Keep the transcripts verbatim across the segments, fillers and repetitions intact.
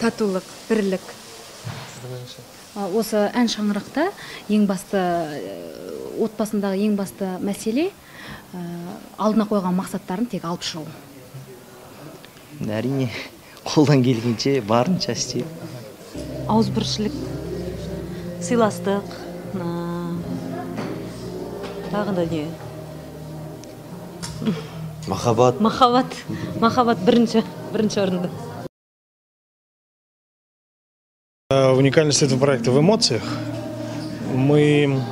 татулық, бірлік. Осы ән шаңырақта ең басты, отбасындағы ең басты мәселе алдына қойған мақсаттарын тек алып шығу. Әрине, қолдан келгенше барынша істеу. Ауызбіршілік, сыйластық, тағы да не? Махаббат. Махаббат. Махаббат бірінші, бірінші орында. Уникальность этого проекта в эмоциях. Мы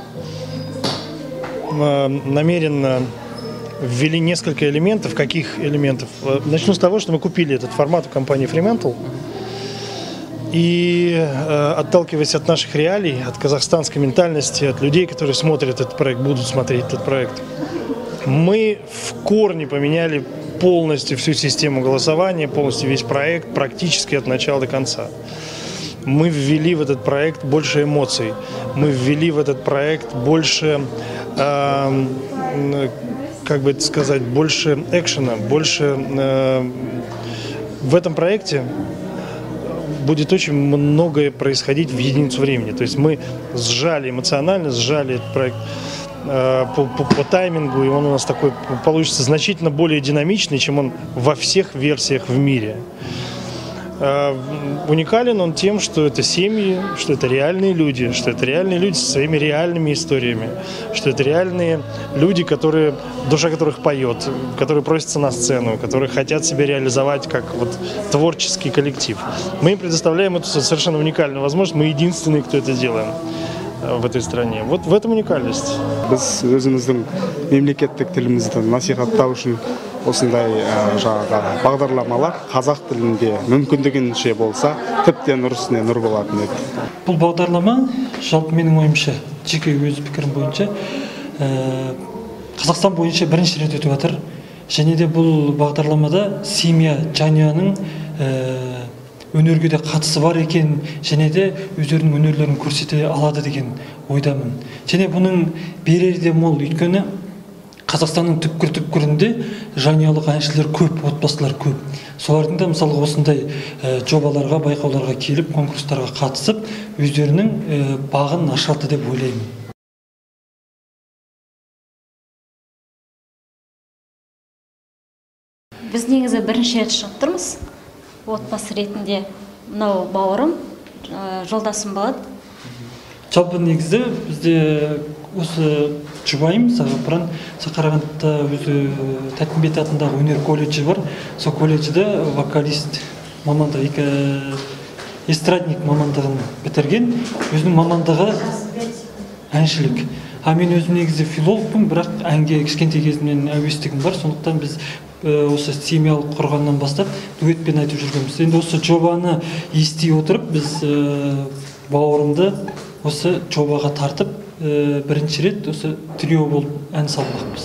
намеренно ввели несколько элементов. Каких элементов? Начну с того, что мы купили этот формат у компании Fremantle. И отталкиваясь от наших реалий, от казахстанской ментальности, от людей, которые смотрят этот проект, будут смотреть этот проект, мы в корне поменяли полностью всю систему голосования, полностью весь проект, практически от начала до конца. Мы ввели в этот проект больше эмоций, мы ввели в этот проект больше, э, как бы это сказать, больше экшена, больше... Э, в этом проекте будет очень многое происходить в единицу времени. То есть мы сжали эмоционально, сжали этот проект э, по, по, по таймингу, и он у нас такой получится значительно более динамичный, чем он во всех версиях в мире. Уникален он тем, что это семьи, что это реальные люди, что это реальные люди со своими реальными историями, что это реальные люди, которые, душа которых поет, которые просятся на сцену, которые хотят себя реализовать как вот творческий коллектив. Мы им предоставляем эту совершенно уникальную возможность, мы единственные, кто это делаем в этой стране. Вот в этом уникальность. Біз өзіміздің мемлекеттік тілімізді насихаттау үшін осындай жаңағы бағдарламалар қазақ тілінде мүмкіндігінше болса, тіптен нұр үстіне нұр болатын еді. Бұл бағдарлама, жалпы менің ойымша, жеке өз пікірім бойынша, Қазақстан бойынша бірінші рет өтіп жатыр. Және де бұл бағдарламада семья, жанұяның өнерге де қатысы бар екен, және де өздерінің өнерлерін көрсете алады деген ойдамын. Және бұның берері де мол, өйткені Қазақстанның түпкір-түпкірінде жанұялық әншілер көп, отбасылар көп. Солардың да мысалы осындай жобаларға, байқауларға келіп, конкурстарға қатысып, өздерінің бағын ашады деп ойлаймын. Біз негізі бірінші рет шығып тұрмыз. Отбасы ретінде мынау бауырым, жолдасым болады. Жалпы негізі бізде осы жұбайым, Сағапыран, Қарағандыда өзі Тәттімбет атындағы өнер колледжі бар. Сол колледжде вокалист мамандығы, эстрадник мамандығын бітірген. Өзінің мамандығы әншілік. А мен өзім негізі филологпын, бірақ әнге кішкентай кезімнен әуестігім бар. Сондықтан біз осы семьялық құрғаннан бастап дуэтпен айтып жүргенбіз. Енді осы жобаны ести отырып, біз бауырымды осы жобаға тартып, бірінші рет осы трио болып ән салмақпыз.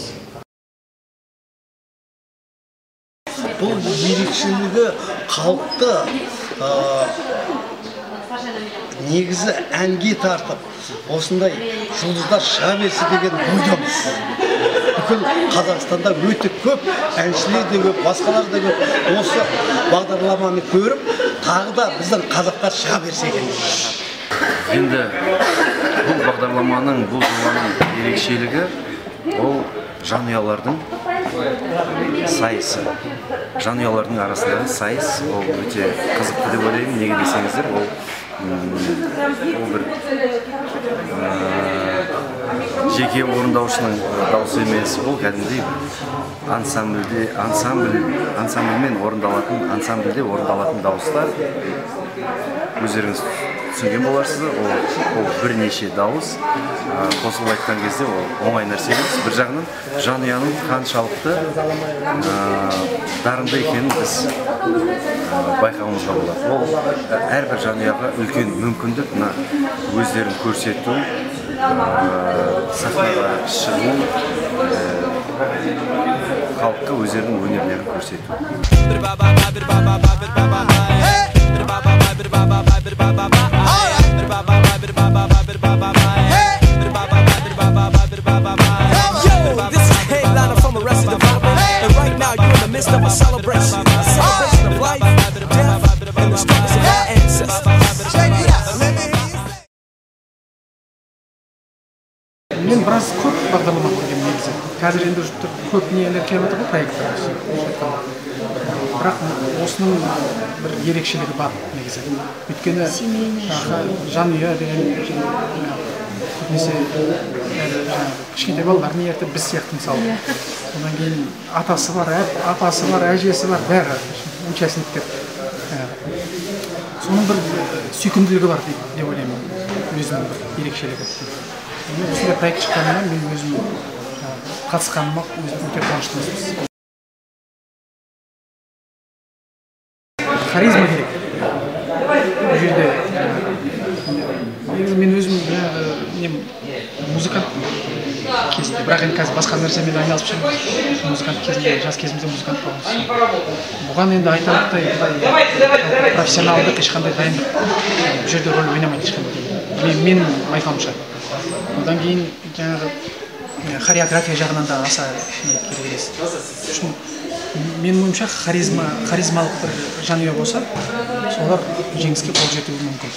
Бұл ерекшелігі халықты негізі әнге тартып, осындай жұлдыздар шыға берсе деген ойдамыз. Бүкіл Қазақстанда өте көп әншілер де көп, басқалар да көп. Осы бағдарламаны көріп, тағы да біздің қазақтар шыға берсе екен. Енді бұл бағдарламаның, бұл жобаның ерекшелігі ол жанұялардың сайысы. Жанұялардың арасындағы сайыс ол өте қызықты деп ойлаймын. Неге десеңіздер, ол бір жеке орындаушының дауысы емес, ол кәдімгідей ансамбльде, ансамбльмен орындалатын, ансамбльде орындалатын дауыстар. Өздеріңіз түсінген боларсыздар, ол бірнеше дауыс қосылып айтқан кезде ол оңай нәрсе емес. Бір жағынан жанұяның қаншалықты дарынды екенін біз байқауымызға болады. Ол әрбір жанұяға үлкен мүмкіндік, өздерін көрсету, сахнаға шығу, халыққа өздерінің өнерлерін көрсету. Midst of a celebration, a celebration of life, death, and the struggles of our end. біраз көп бағдарлама көрген негізі. Қазір енді көп нелер келіп отыр ғой, проекттер. Бірақ осының бір ерекшелігі бар негізі. Өйткені жанұя деген көбінесе кішкентай балаларын ертіп біз сияқты мысалы. Одан кейін атасы бар, апасы бар, әжесі бар, бәрі участниктер. Соның бір сүйкімділігі бар деп ойлаймын, өзінің бір ерекшелігі. Осындай проект шыққанына мен өзім қатысқаныма өзім өте қуаныштымыз. Харизма керек. Бұл жерде мен өзім музыкант кезінде, бірақ енді қазір басқа нәрсемен айналысып жүрмін. Музыкант кезінде, жас кезімізде музыкант болғанбыз. Бұған енді айтарлықтай профессионалдық ешқандай дайындық бұл жерде рөл ойнамайды ешқандай. Мен байқауымша. Одан кейін жаңағы хореография жағынан да аса керек емес. Менің ойымша харизмалық бір жанұя болса, солар жеңіске қол жетуі мүмкін.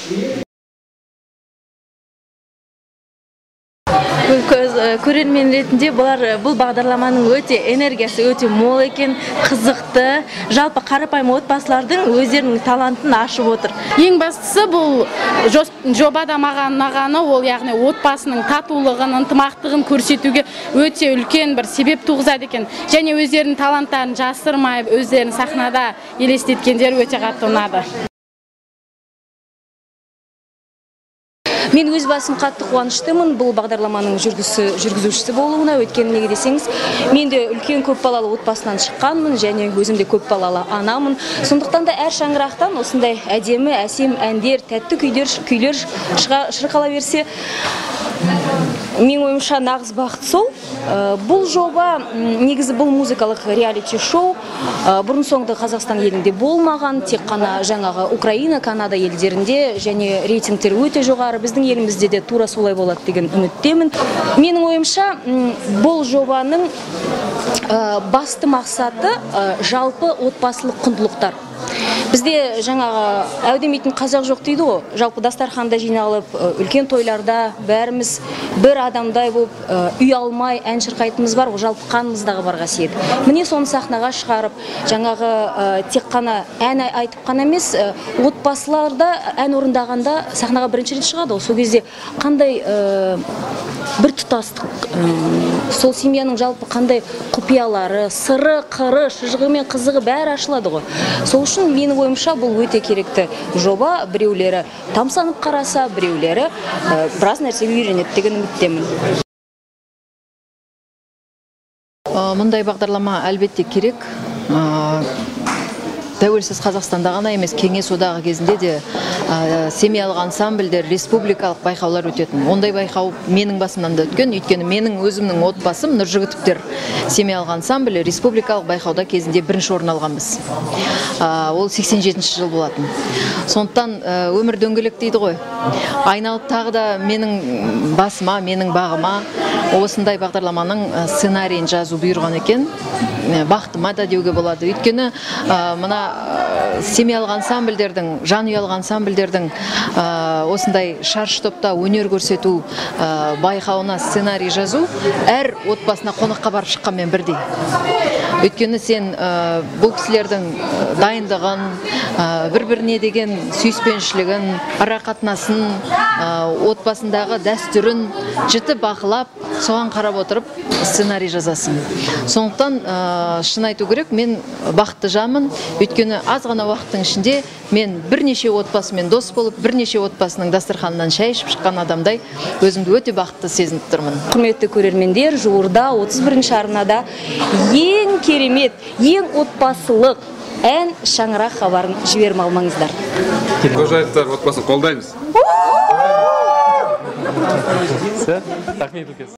Көрермен ретінде бұл бағдарламаның өте энергиясы өте мол екен, қызықты, жалпы қарапайым отбасылардың өздерінің талантын ашып отыр. Ең бастысы бұл жобада маған ұнағаны, ол яғни отбасының татулығын, ынтымақтығын көрсетуге өте үлкен бір себеп туғызады екен. Және өздерінің таланттарын жасырмай, өздерін сахнада елестеткендер өте қатты ұнады. Мен өз басым қатты қуаныштымын бұл бағдарламаның жүргізушісі болуына. Өйткені неге десеңіз, мен де үлкен көпбалалы отбасынан шыққанмын және өзім де көпбалалы анамын. Сондықтан да әр шаңырақтан осындай әдемі, әсем әндер, тәтті күйлер шырқала берсе, мен ойымша нағыз бақыт сол. Бұл жоба негізі бұл музыкалық реалити шоу бұрын соңды Қазақстан елінде болмаған, тек қана жаңағы Украина, Канада елдерінде және рейтингтер өте жоғары. Біздің елімізде де тура солай болады деген үміттемін. Менің ойымша бұл жобаның басты мақсаты жалпы отбасылық құндылықтар. Бізде жаңағы әудемейтін қазақ жоқ дейді ғой. Жалпы дастарханда жиналып, үлкен тойларда бәріміз бір адамдай болып, үй алмай ән шырқайтынымыз бар, жалпы қанымыздағы бар қасиет. Міне соны сахнаға шығарып, жаңағы тек қана ән айтып қана емес, отбасыларда ән орындағанда сахнаға бірінші рет шығады. Сол кезде қандай бір тұтастық, сол семьяның жалпы қандай құпиялары, сыры, қыры, шыжығы мен қызығы бәрі ашылады ғой. Сол үшін менің ойымша бұл өте керекті жоба. Біреулері тамсанып қараса, біреулері біраз нәрсеге үйренеді деген үміттемін. Мұндай бағдарлама әлбетте керек. Тәуелсіз Қазақстанда ғана емес, Кеңес одағы кезінде де семьялық ансамбльдер, республикалық байқаулар өтетін. Ондай байқау менің басымнан да өткен, өйткені менің өзімнің отбасым Нұржігітовтер семьялық ансамблі республикалық байқауда кезінде бірінші орын алғанбыз. Ол сексен жетінші жыл болатын. Сондықтан өмір дөңгелек дейді ғой. Айналып тағы да менің басыма, менің бағыма осындай бағдарламаның сценарийін жазу бұйырған екен. Бақытыма да деуге болады. Өйткені мына семьялық ансамбльдердің, жанұялық ансамбльдердің осындай шаршы топта өнер көрсету байқауына сценарий жазу әр отбасына қонаққа барып шыққанмен бірдей. Өйткені сен бұл кісілердің дайындығын, бір-біріне деген сүйіспеншілігін, арақатынасын, отбасындағы дәстүрін жіті бақылап, соған қарап отырып сценарий жазасың. Сондықтан шын айту керек, мен бақытты жанмын. Өйткені аз ғана уақыттың ішінде мен бірнеше отбасымен дос болып, бірнеше отбасының дастарханынан шай ішіп шыққан адамдай өзімді өте бақытты сезініп тұрмын. Құрметті көрермендер, жуырда отыз бірінші арнада ең керемет, ең отбасылық ән шаңырақ хабарын жіберіп алмаңыздар. Қожайықтар отбасын қолдаймыз.